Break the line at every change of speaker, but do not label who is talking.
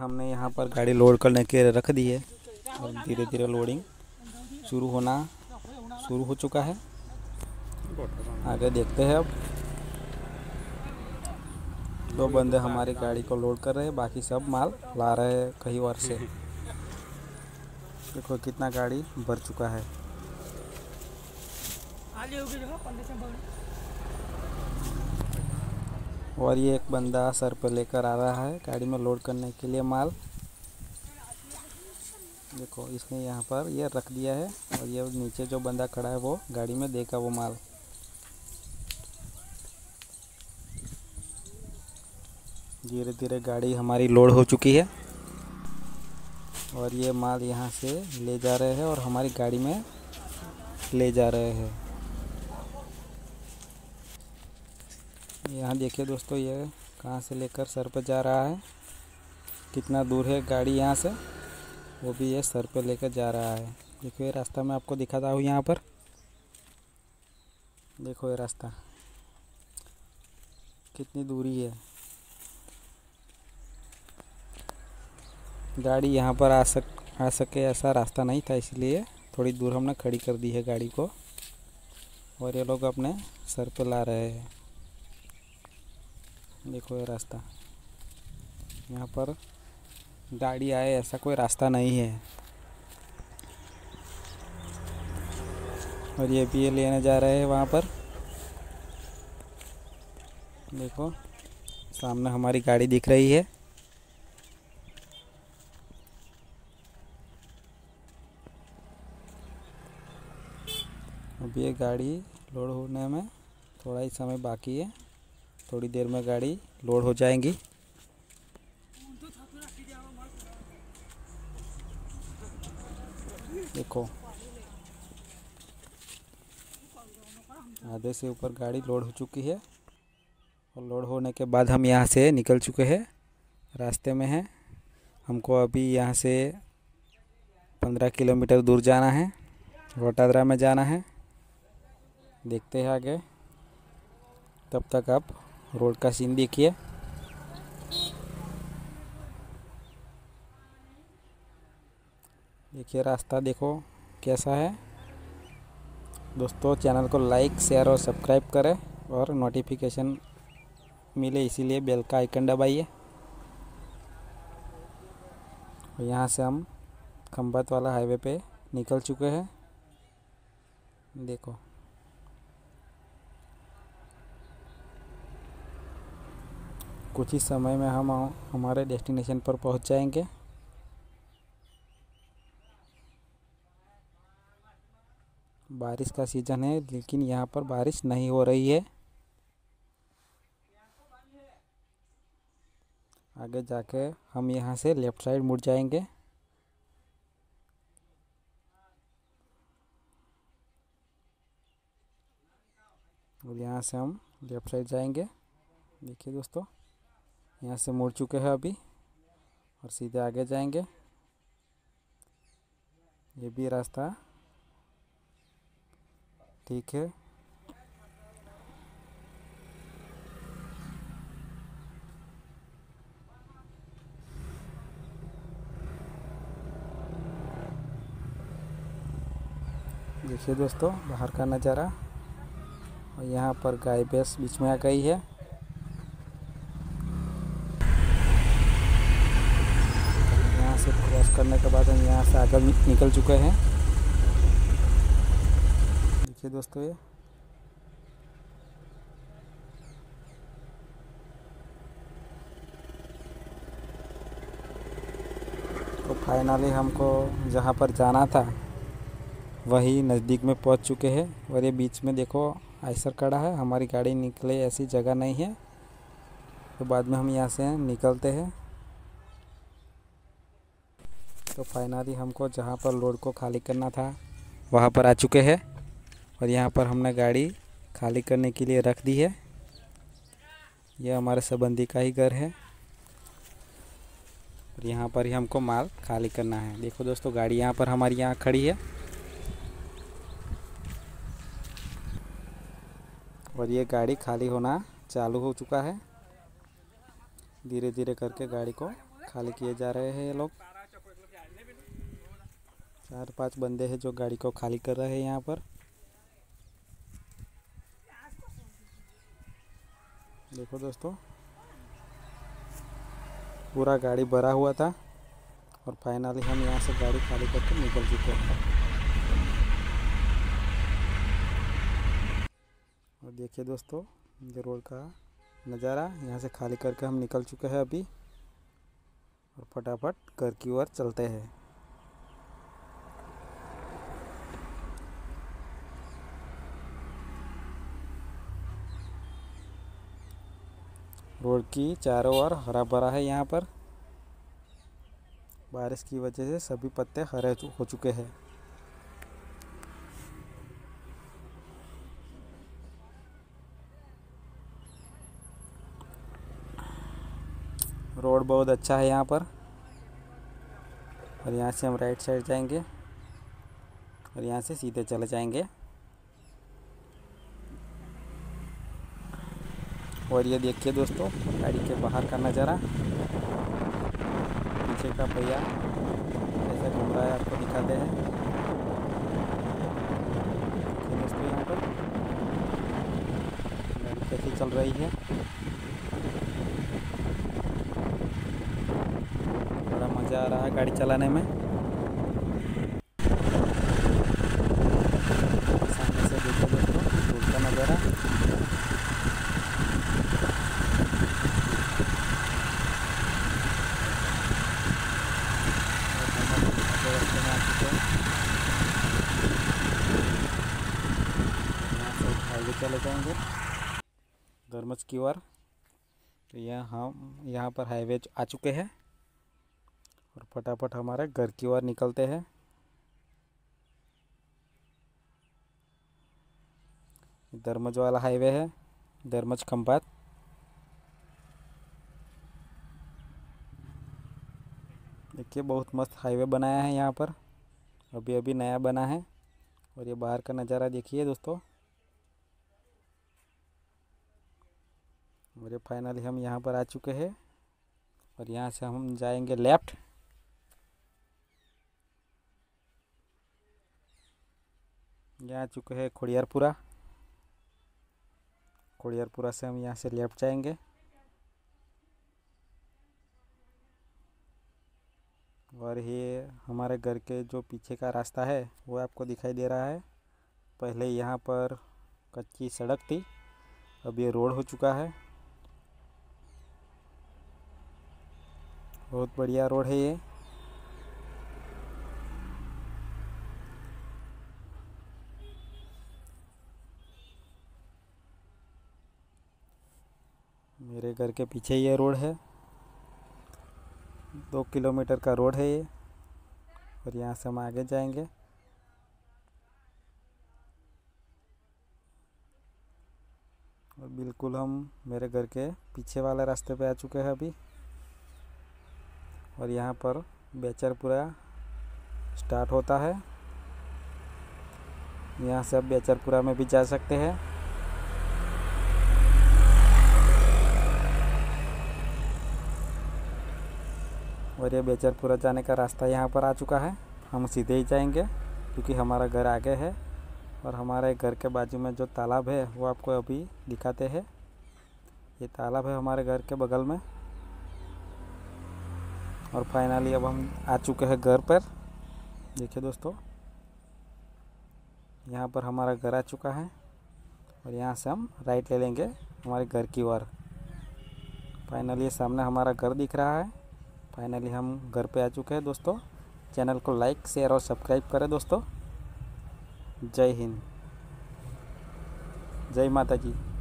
हमने यहाँ पर गाड़ी लोड करने के रख दी है और धीरे धीरे लोडिंग शुरू हो चुका है। आगे देखते हैं। अब दो बंदे हमारी गाड़ी को लोड कर रहे हैं, बाकी सब माल ला रहे हैं कहीं और से। देखो कितना गाड़ी भर चुका है। और ये एक बंदा सर पे लेकर आ रहा है गाड़ी में लोड करने के लिए माल। देखो इसने यहाँ पर ये रख दिया है और ये नीचे जो बंदा खड़ा है वो गाड़ी में देगा वो माल। धीरे धीरे गाड़ी हमारी लोड हो चुकी है और ये माल यहाँ से ले जा रहे हैं और हमारी गाड़ी में ले जा रहे हैं। यहाँ देखिए दोस्तों, ये कहाँ से लेकर सर पे जा रहा है, कितना दूर है गाड़ी यहाँ से, वो भी ये सर पे लेकर जा रहा है। देखो ये रास्ता मैं आपको दिखाता हूँ यहाँ पर। देखो ये रास्ता कितनी दूरी है। गाड़ी यहाँ पर आ सके ऐसा रास्ता नहीं था, इसलिए थोड़ी दूर हमने खड़ी कर दी है गाड़ी को और ये लोग अपने सर पे ला रहे हैं। देखो ये रास्ता, यहाँ पर गाड़ी आए ऐसा कोई रास्ता नहीं है। और ये भी ये लेने जा रहे हैं वहाँ पर। देखो सामने हमारी गाड़ी दिख रही है। अभी ये गाड़ी लोड होने में थोड़ा ही समय बाकी है, थोड़ी देर में गाड़ी लोड हो जाएंगी। देखो आधे से ऊपर गाड़ी लोड हो चुकी है और लोड होने के बाद हम यहाँ से निकल चुके हैं, रास्ते में हैं। हमको अभी यहाँ से 15 किलोमीटर दूर जाना है, वटादरा में जाना है। देखते हैं आगे। तब तक आप रोड का सीन देखिए। देखिए रास्ता देखो कैसा है। दोस्तों चैनल को लाइक शेयर और सब्सक्राइब करें और नोटिफिकेशन मिले इसीलिए बेल का आइकन दबाइए। और यहाँ से हम खंभात वाला हाईवे पे निकल चुके हैं। देखो कुछ ही समय में हम हमारे डेस्टिनेशन पर पहुंच जाएंगे। बारिश का सीज़न है लेकिन यहाँ पर बारिश नहीं हो रही है। आगे जाके हम यहाँ से लेफ़्ट साइड मुड़ जाएंगे। और यहाँ से हम लेफ़्ट साइड जाएंगे। देखिए दोस्तों, यहाँ से मुड़ चुके हैं अभी और सीधे आगे जाएंगे। ये भी रास्ता ठीक है। देखिए दोस्तों बाहर का नज़ारा। और यहाँ पर गाय भैंस बीच में आ गई है। यहाँ से क्रॉस करने के बाद हम यहाँ से आगे निकल चुके हैं। देखिए दोस्तों ये तो फाइनली हमको जहाँ पर जाना था वही नज़दीक में पहुँच चुके हैं। और ये बीच में देखो आइसर खड़ा है, हमारी गाड़ी निकले ऐसी जगह नहीं है, तो बाद में हम यहाँ से निकलते हैं। तो फाइनली हमको जहाँ पर लोड को खाली करना था वहाँ पर आ चुके हैं और यहाँ पर हमने गाड़ी खाली करने के लिए रख दी है। यह हमारे संबंधी का ही घर है और यहाँ पर ही हमको माल खाली करना है। देखो दोस्तों गाड़ी यहाँ पर हमारी यहाँ खड़ी है और ये गाड़ी खाली होना चालू हो चुका है। धीरे धीरे करके गाड़ी को खाली किए जा रहे हैं ये लोग। 4-5 बंदे हैं जो गाड़ी को खाली कर रहे हैं यहाँ पर। देखो दोस्तों, पूरा गाड़ी भरा हुआ था और फाइनली हम यहाँ से गाड़ी खाली करके निकल चुके हैं। और देखिए दोस्तों, ये रोड का नज़ारा, यहाँ से खाली करके हम निकल चुके हैं अभी और फटाफट घर की ओर चलते हैं। रोड की चारों ओर हरा भरा है। यहाँ पर बारिश की वजह से सभी पत्ते हरे हो चुके हैं। रोड बहुत अच्छा है यहाँ पर। और यहाँ से हम राइट साइड जाएंगे और यहाँ से सीधे चले जाएंगे। और ये देखिए दोस्तों, गाड़ी के बाहर का नज़ारा, पीछे का पहिया कैसे घूम रहा है आपको दिखाते हैं। देखिए दोस्तों, यहाँ पर गाड़ी कैसी चल रही है। बड़ा मज़ा आ रहा है गाड़ी चलाने में। सामने से देखो दोस्तों, रोड का नज़ारा। हाईवे चले जाएंगे धर्मज की ओर। तो यहाँ पर हाईवे आ चुके हैं और फटाफट हमारे घर की ओर निकलते हैं। धर्मज वाला हाईवे है, धर्मज खंभात। देखिए बहुत मस्त हाईवे बनाया है यहाँ पर, अभी अभी नया बना है। और ये बाहर का नज़ारा देखिए दोस्तों। और ये फाइनली हम यहाँ पर आ चुके हैं और यहाँ से हम जाएंगे लेफ़्ट। यहाँ आ चुके हैं खोड़ियारपुरा। खोड़ियारपुरा से हम यहाँ से लेफ़्ट जाएंगे। और ये हमारे घर के जो पीछे का रास्ता है वो आपको दिखाई दे रहा है। पहले यहाँ पर कच्ची सड़क थी, अब ये रोड हो चुका है। बहुत बढ़िया रोड है ये। मेरे घर के पीछे ये रोड है, 2 किलोमीटर का रोड है ये। और यहाँ से हम आगे जाएंगे। और बिल्कुल हम मेरे घर के पीछे वाले रास्ते पे आ चुके हैं अभी। और यहाँ पर बेचरपुरा स्टार्ट होता है। यहाँ से आप बेचरपुरा में भी जा सकते हैं। और ये बेचरपुरा जाने का रास्ता यहाँ पर आ चुका है। हम सीधे ही जाएंगे क्योंकि हमारा घर आगे है। और हमारे घर के बाजू में जो तालाब है वो आपको अभी दिखाते हैं। ये तालाब है हमारे घर के बगल में। और फाइनली अब हम आ चुके हैं घर पर। देखिए दोस्तों, यहाँ पर हमारा घर आ चुका है और यहाँ से हम राइट ले लेंगे हमारे घर की ओर। फाइनली सामने हमारा घर दिख रहा है। फाइनली हम घर पे आ चुके हैं दोस्तों। चैनल को लाइक, शेयर और सब्सक्राइब करें दोस्तों। जय हिंद, जय माता जी।